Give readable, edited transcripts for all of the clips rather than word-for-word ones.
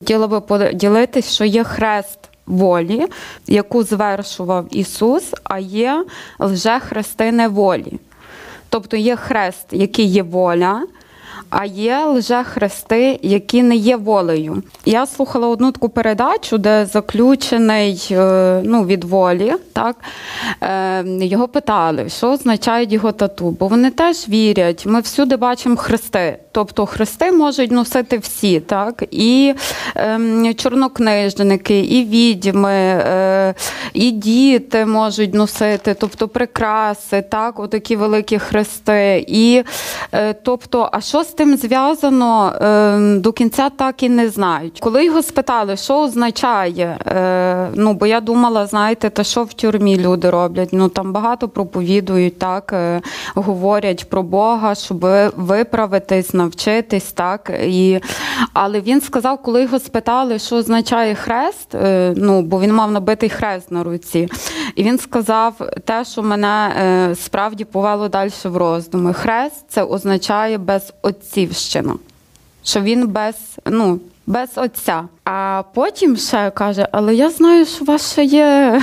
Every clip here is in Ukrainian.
Хотіла би поділитись, що є хрест волі, яку звершував Ісус, а є лжехрести неволі. Тобто є хрест, який є воля, а є лжехрести, які не є волею. Я слухала одну таку передачу, де заключений від волі, так? Його питали, що означають його тату, бо вони теж вірять, ми всюди бачимо хрести. Тобто хрести можуть носити всі, так? І чорнокнижники, і відьми, і діти можуть носити, тобто прикраси, так? Отакі великі хрести. І, тобто, а що з тим зв'язано, до кінця так і не знають. Коли його спитали, що означає, бо я думала, знаєте, та що в тюрмі люди роблять, там багато проповідують, так, говорять про Бога, щоб виправитись, навчитись, так, але він сказав, коли його спитали, що означає хрест, бо він мав набитий хрест на руці, і він сказав те, що мене справді повело далі в роздуми. Хрест – це означає безотцівщина, що він без отця. А потім ще каже, але я знаю, що у вас ще є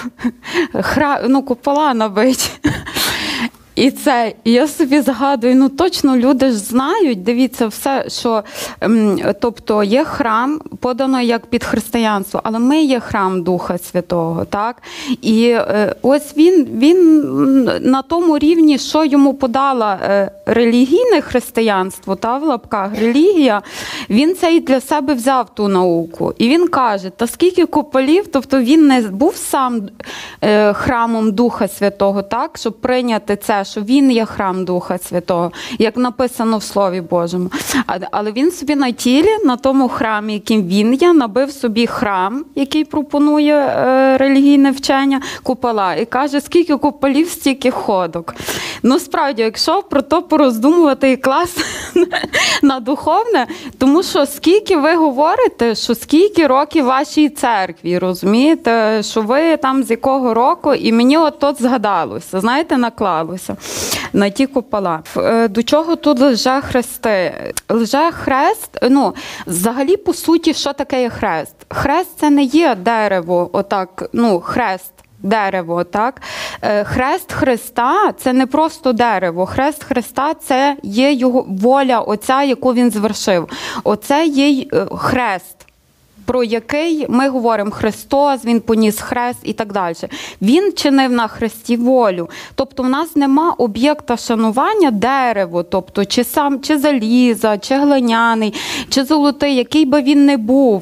купола набиті. І я собі згадую, точно люди ж знають, дивіться, все, що, тобто є храм, подано як під християнство, але ми є храм Духа Святого, так? І ось він на тому рівні, що йому подала релігійне християнство, в лапках, релігія, він це і для себе взяв ту науку. І він каже, та скільки куполів, тобто він не був сам храмом Духа Святого, так, щоб прийняти це, що він є храм Духа Святого, як написано в Слові Божому. Але він собі на тілі, на тому храмі, яким він є, набив собі храм, який пропонує релігійне вчення, купола. І каже, скільки куполів, стільки ходок. Справді, якщо про то пороздумувати і клас на духовне, тому що скільки ви говорите, що скільки років вашій церкві, розумієте, що ви там з якого року, і мені от згадалося, знаєте, наклалося на ті купола. До чого тут лжехрести? Лжехрест, взагалі, по суті, що таке є хрест? Хрест – це не є дерево, отак, хрест. Дерево, так? Хрест Христа – це не просто дерево. Хрест Христа – це є його воля Отця, яку він звершив. Оце є хрест, про який ми говоримо Христос, він поніс хрест і так далі. Він чинив на хресті волю. Тобто в нас нема об'єкта шанування дерево, тобто чи заліза, чи глиняний, чи золотий, який би він не був.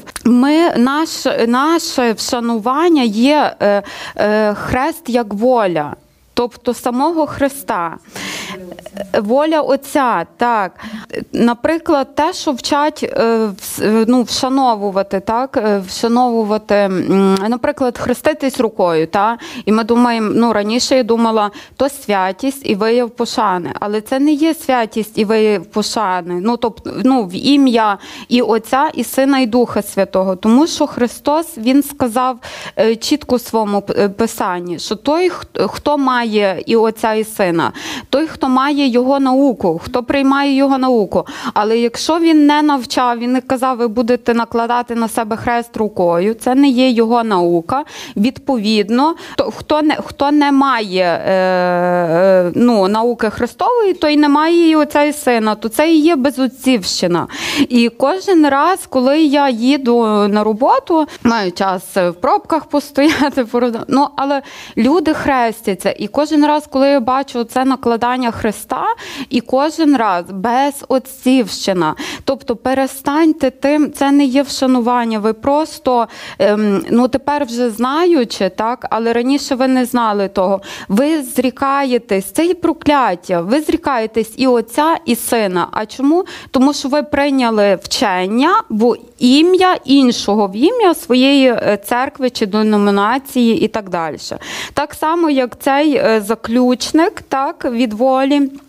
Наше вшанування є хрест як воля. Тобто самого Христа. Воля Отця, так. Наприклад, те, що вчать вшановувати, так, вшановувати, наприклад, хреститись рукою, так? І ми думаємо, раніше я думала, то святість і вияв пошани, але це не є святість і вияв пошани, тобто, в ім'я і Отця, і Сина, і Духа Святого, тому що Христос, він сказав чітко в своєму Писанні, що той, хто має і Отця, і Сина, той, хто має його науку, хто приймає його науку. Але якщо він не навчав, він не казав, ви будете накладати на себе хрест рукою, це не є його наука. Відповідно, хто не має науки Христової, той не має і Отця, і Сина, то це і є безотцівщина. І кожен раз, коли я їду на роботу, маю час в пробках постояти, але люди хрестяться. І кожен раз, коли я бачу це накладання хреста, і кожен раз безотцівщина. Тобто перестаньте тим, це не є вшанування. Ви просто, тепер вже знаючи, так, але раніше ви не знали того. Ви зрікаєтесь, це і прокляття, ви зрікаєтесь і Отця, і Сина. А чому? Тому що ви прийняли вчення в ім'я іншого, в ім'я своєї церкви чи деномінації і так далі. Так само, як цей заключник, так, від волі,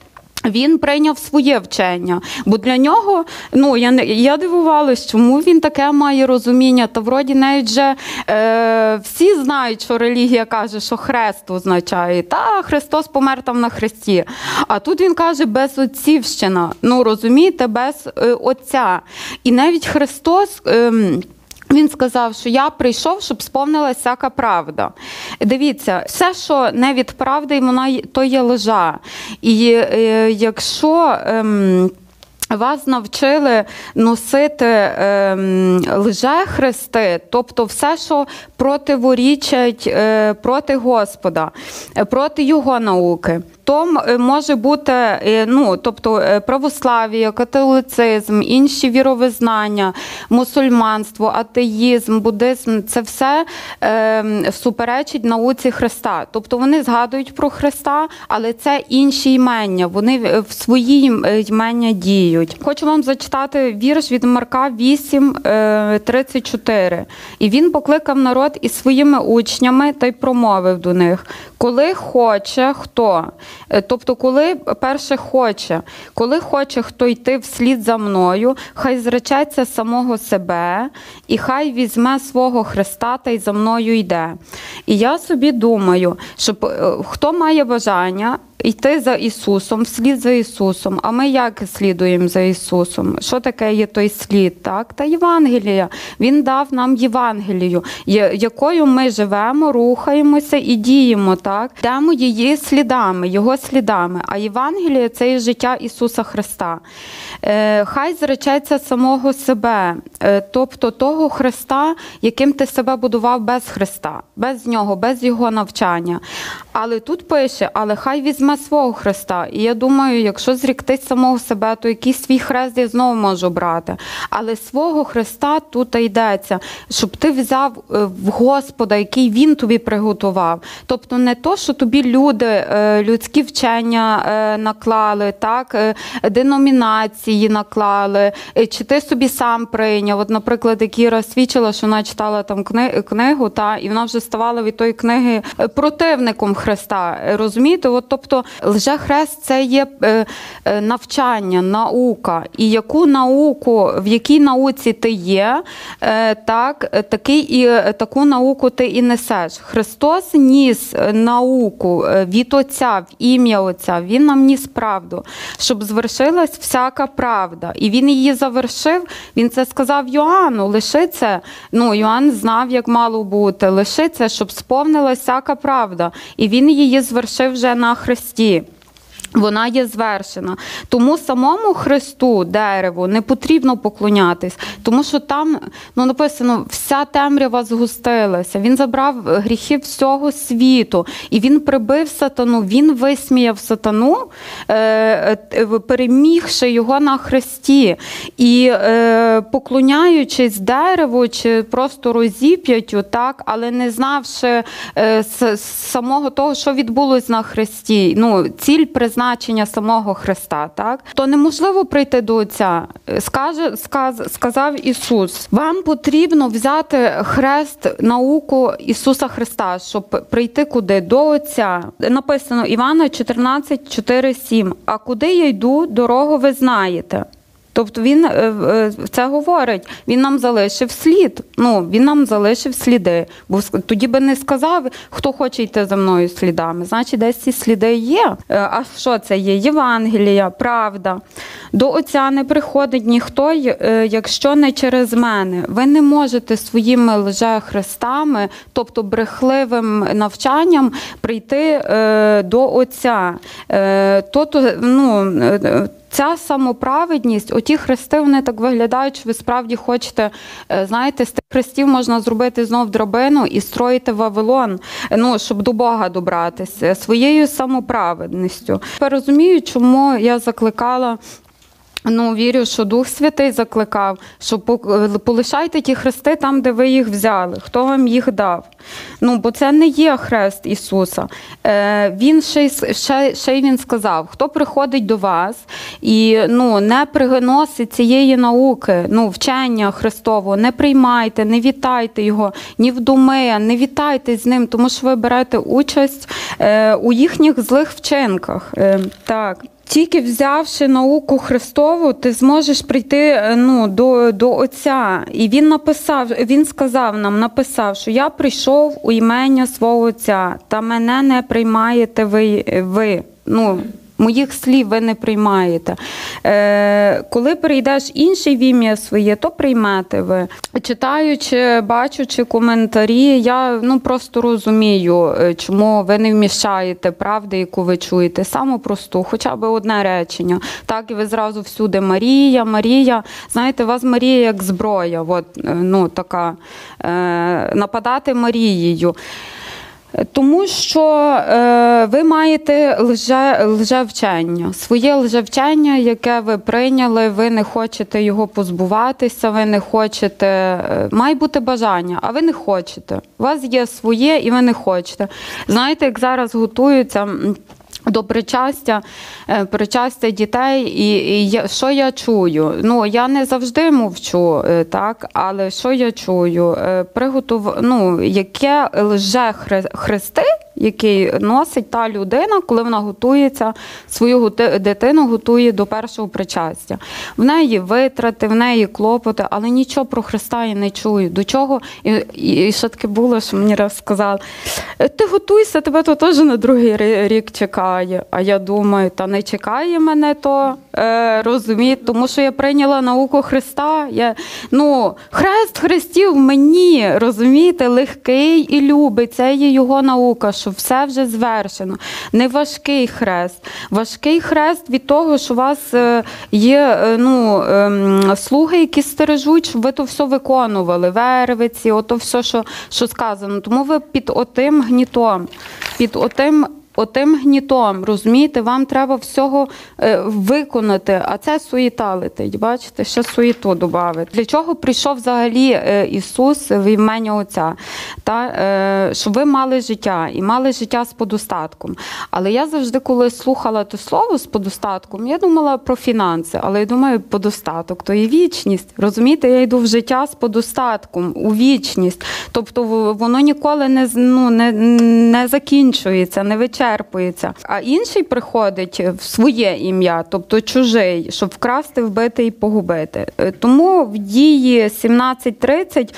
він прийняв своє вчення, бо для нього, я дивувалась, чому він таке має розуміння, та вроді навіть вже всі знають, що релігія каже, що хрест означає, та Христос помер там на хресті, а тут він каже, безотцівщина, розумієте, без Отця. І навіть Христос... Він сказав, що я прийшов, щоб сповнилася всяка правда. Дивіться, все, що не від правди, то є лжа. І якщо вас навчили носити лже-хрести, тобто все, що противорічать проти Господа, проти Його науки, то може бути, тобто православ'я, католицизм, інші віровизнання, мусульманство, атеїзм, буддизм, це все суперечить науці Христа. Тобто вони згадують про Христа, але це інші імення, вони в свої імення діють. Хочу вам зачитати вірш від Марка 8:34. «І він покликав народ із своїми учнями та й промовив до них, коли хоче хто». Тобто, коли перше хоче, коли хоче хто йти вслід за мною, хай зречеться самого себе, і хай візьме свого хреста та й за мною йде. І я собі думаю, що хто має бажання йти за Ісусом, вслід за Ісусом, а ми як слідуємо за Ісусом? Що таке є той слід? Так? Та Євангелія. Він дав нам Євангелію, якою ми живемо, рухаємося і діємо. Так? Йдемо її слідами, Його слідами. А Євангелія – це є життя Ісуса Христа. Хай зречеться самого себе, тобто того Христа, яким ти себе будував без Христа, без Нього, без Його навчання. Але тут пише, але хай візьме свого Христа. І я думаю, якщо зріктись самого себе, то якийсь свій хрест я знову можу брати. Але свого Христа тут йдеться, щоб ти взяв в Господа, який Він тобі приготував. Тобто не то, що тобі люди, людські вчення наклали, так, деномінації наклали, чи ти собі сам прийняв. От, наприклад, Кіра свідчила, що вона читала там книгу, і вона вже ставала від тої книги противником Христа. Розумієте? От, тобто лжехрест – це є навчання, наука. І яку науку, в якій науці ти є, таку науку ти і несеш. Христос ніс науку від Отця, в ім'я Отця. Він нам ніс правду, щоб звершилась всяка правда. І він її завершив, він це сказав Йоанну, лиши це. Йоанн знав, як мало бути. Лиши це, щоб сповнилась всяка правда. І він її звершив вже на Христі. Вона є звершена. Тому самому Христу, дереву, не потрібно поклонятись, тому що там написано, вся темрява згустилася. Він забрав гріхи всього світу, і він прибив сатану, він висміяв сатану, перемігши його на хресті. І поклоняючись дереву, чи просто розіп'яттю, так, але не знавши самого того, що відбулось на хресті, ціль призначення самого Христа, так? То неможливо прийти до Отця. Сказав Ісус, вам потрібно взяти хрест, науку Ісуса Христа, щоб прийти куди? До Отця. Написано Івана 14:4-7. А куди я йду, дорогу ви знаєте. Тобто він це говорить, він нам залишив слід, він нам залишив сліди, бо тоді би не сказав, хто хоче йти за мною слідами, значить десь ці сліди є. А що це є? Євангелія, правда. До Отця не приходить ніхто, якщо не через мене. Ви не можете своїми лжехрестами, тобто брехливим навчанням, прийти до Отця. Ця самоправедність, оті хрести, вони так виглядають, що ви справді хочете, знаєте, з тих хрестів можна зробити знов драбину і строїти Вавилон, щоб до Бога добратися, своєю самоправедністю. Я розумію, чому я закликала, вірю, що Дух Святий закликав, що полишайте ті хрести там, де ви їх взяли, хто вам їх дав. Бо це не є хрест Ісуса. Він ще й він сказав, хто приходить до вас і не приносить цієї науки, вчення Христового, не приймайте, не вітайте його, ні в думи, не вітайте з ним, тому що ви берете участь у їхніх злих вчинках. Так. тільки взявши науку Христову, ти зможеш прийти до Отця. І він сказав нам, написав, що я прийшов у імення свого Отця, та мене не приймаєте ви. Моїх слів ви не приймаєте. Коли прийдеш інший в ім'я своє, то приймете ви. Читаючи, бачучи коментарі, я просто розумію, чому ви не вміщаєте правди, яку ви чуєте. Саму просту, хоча б одне речення. Так, і ви зразу всюди Марія, Марія. Знаєте, у вас Марія як зброя, така, нападати Марією. Тому що ви маєте лжевчення, своє лжевчення, яке ви прийняли, ви не хочете його позбуватися, ви не хочете, має бути бажання, а ви не хочете. У вас є своє і ви не хочете. Знаєте, як зараз готуються до причастя дітей, і що я чую? Я не завжди мовчу, так, але що я чую? Яке лже-хрести, який носить та людина, коли вона готується, свою дитину готує до першого причастя. В неї витрати, в неї клопоти, але нічого про Христа я не чую. До чого? І що таке було, що мені раз сказали, ти готуйся, тебе то теж на другий рік чекає. А я думаю, та не чекає мене то, розумієте, тому що я прийняла науку Христа. Хрест хрестів в мені, розумієте, легкий і любий, це є його наука, що все вже звершено. Не важкий хрест. Важкий хрест від того, що у вас є слуги, які стережуть, щоб ви то все виконували, вервиці, ото все, що сказано. Тому ви під отим гнітом, отим гнітом, розумієте, вам треба всього виконати, а це суєта летить, бачите, ще суєту додати. Для чого прийшов взагалі Ісус в ім'я Отця? Щоб ви мали життя, і мали життя з подостатком. Але я завжди, коли слухала те слово з подостатком, я думала про фінанси, але я думаю, подостаток, то є вічність, розумієте, я йду в життя з подостатком, у вічність, тобто воно ніколи не закінчується, не вичерпується. А інший приходить в своє ім'я, тобто чужий, щоб вкрасти, вбити і погубити. Тому в Дії 17:30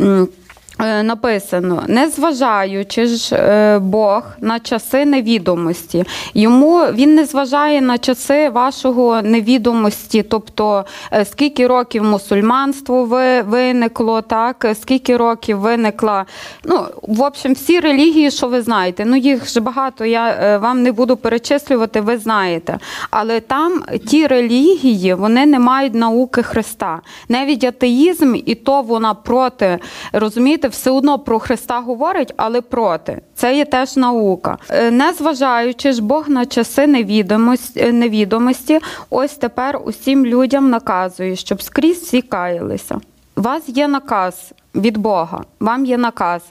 написано, не зважаючи ж Бог на часи невідомості. Він не зважає на часи вашого невідомості, тобто скільки років мусульманство виникло, так, скільки років виникла, в общем, всі релігії, що ви знаєте, їх ж багато, я вам не буду перечислювати, ви знаєте. Але там ті релігії, вони не мають науки Христа. Навіть атеїзм, і то вона проти, розумієте, все одно про Христа говорить, але проти. Це є теж наука. Незважаючи ж Бог на часи невідомості, ось тепер усім людям наказує, щоб скрізь всі каялися. У вас є наказ від Бога, вам є наказ,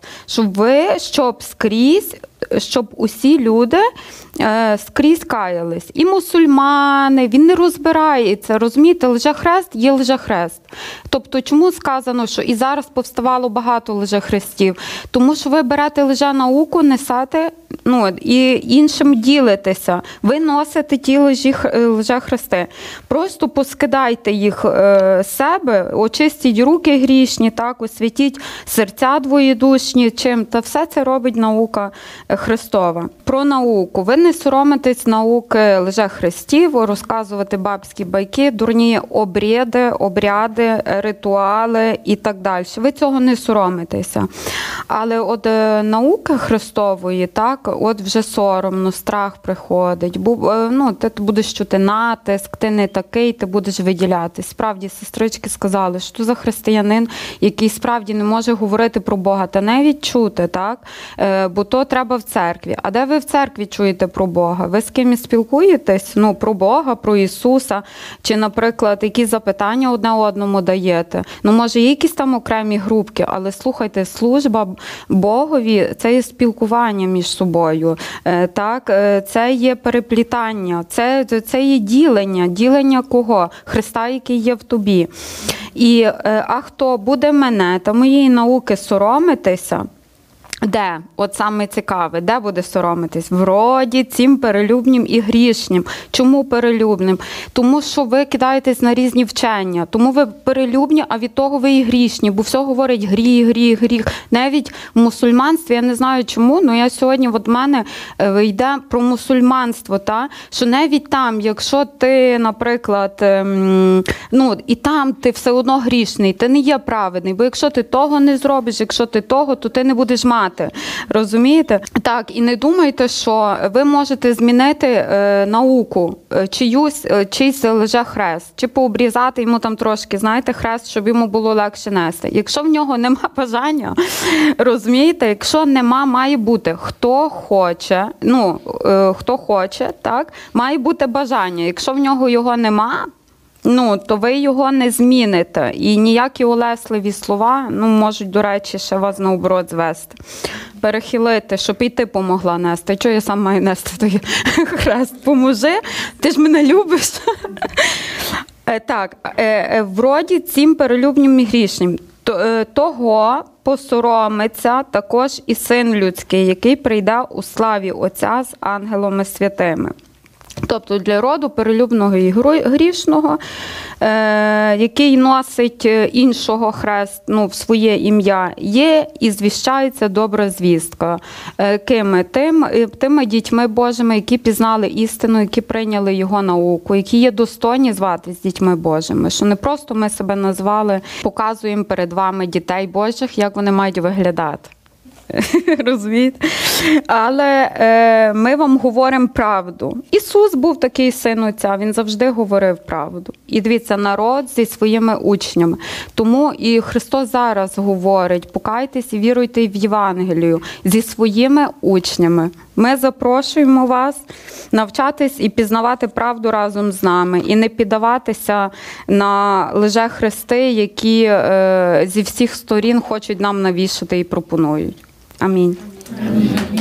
щоб усі люди скрізь каялись. І мусульмани, він не розбирається, розумієте, лжехрест є лжехрест. Тобто, чому сказано, що і зараз повставало багато лжехрестів? Тому що ви берете лженауку, несете, і іншим ділитеся. Ви носите ті лжехрести. Просто поскидайте їх себе, очистіть руки грішні, так, освятіть серця двоєдушні, чим, та все це робить наука Христова. Про науку. Ви не соромитесь науки лжехрестів, розказувати бабські байки, дурні обряди, ритуали і так далі. Ви цього не соромитеся. Але от науки Христової, так, от вже соромно, страх приходить. Ти будеш чути натиск, ти не такий, ти будеш виділятись. Справді, сестрички сказали, що за християнин, який справді не може говорити про Бога, та навіть чути, так? Бо то треба в церкві. А де ви в церкві чуєте про Бога? Ви з кимось спілкуєтесь? Про Бога, про Ісуса? Чи, наприклад, які запитання одне одному даєте? Може, є якісь там окремі групки, але слухайте, служба Богові – це є спілкування між собою, так? Це є переплітання, це є ділення кого? Христа, який є в тобі. А хто буде мене та моєї науки соромитися, Де? От саме цікаве, де буде соромитись? Вроді цим перелюбнім і грішнім. Чому перелюбним? Тому що ви кидаєтесь на різні вчення. Тому ви перелюбні, а від того ви і грішні. Бо все говорить гріх. Навіть в мусульманстві, я не знаю чому, але я сьогодні, от в мене йде про мусульманство, що навіть там, якщо ти, наприклад, і там ти все одно грішний, ти не є праведний. Бо якщо ти того не зробиш, якщо ти того, то ти не будеш мати. Розумієте? Так, і не думайте, що ви можете змінити науку, чийсь лише хрест, чи пообрізати йому там трошки, знаєте, хрест, щоб йому було легше нести. Якщо в нього нема бажання, розумієте, якщо нема, має бути, хто хоче, так, має бути бажання. Якщо в нього його нема, то ви його не зміните. І ніякі улесливі слова, можуть, до речі, ще вас наоборот звести. Перехилити, щоб і ти помогла нести. Чого я сам маю нести той хрест? Поможи, ти ж мене любиш. Так, вроді цим перелюбнім і грішнім. Того посоромиться також і Син людський, який прийде у славі Отця з ангелами святими. Тобто для роду перелюбного і грішного, який носить іншого хрест, в своє ім'я, є і звіщається добра звістка. Кими? Тими дітьми Божими, які пізнали істину, які прийняли його науку, які є достойні зватись дітьми Божими. Що не просто ми себе назвали, показуємо перед вами дітей Божих, як вони мають виглядати. Розумієте? Але ми вам говоримо правду. Ісус був такий Син Отця, Він завжди говорив правду. І дивіться, народ зі своїми учнями. Тому і Христос зараз говорить, покайтесь і віруйте в Євангелію зі своїми учнями. Ми запрошуємо вас навчатись і пізнавати правду разом з нами. І не піддаватися на лжехрести, які зі всіх сторін хочуть нам навішати і пропонують. Амінь.